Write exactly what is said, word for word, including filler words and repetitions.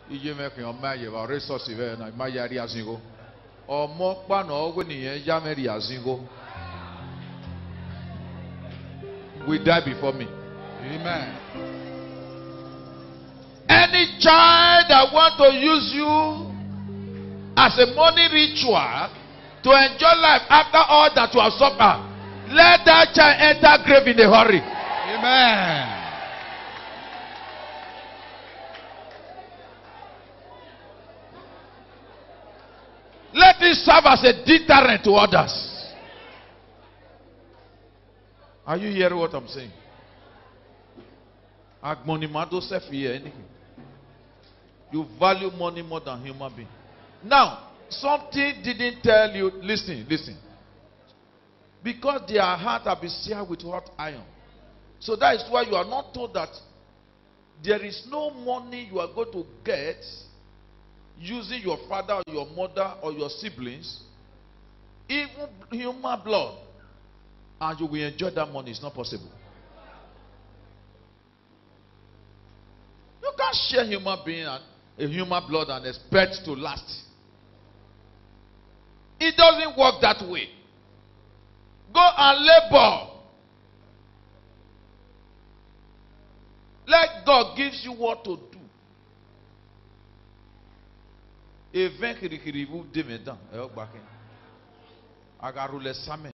ije me kan ma ye ba resource ve na ma ya ri azingo. Omo pa na owe niyan ya me ri azingo. Will die before me. Amen. Any child that want to use you as a money ritual to enjoy life after all that you have suffered, let that child enter grave in a hurry. Amen. Let it serve as a deterrent to others. Are you hearing what I'm saying? Agmonimado self here anything. You value money more than human being. Now, something didn't tell you. Listen, listen. Because their heart have been seared with hot iron. So that is why you are not told that there is no money you are going to get using your father or your mother or your siblings, even human blood, and you will enjoy that money. It's not possible. You can't share human being and a human blood and expect to last. It doesn't work that way. Go and labor. Let God give you what to do. Even kirikiri vous demedan. Agarule same.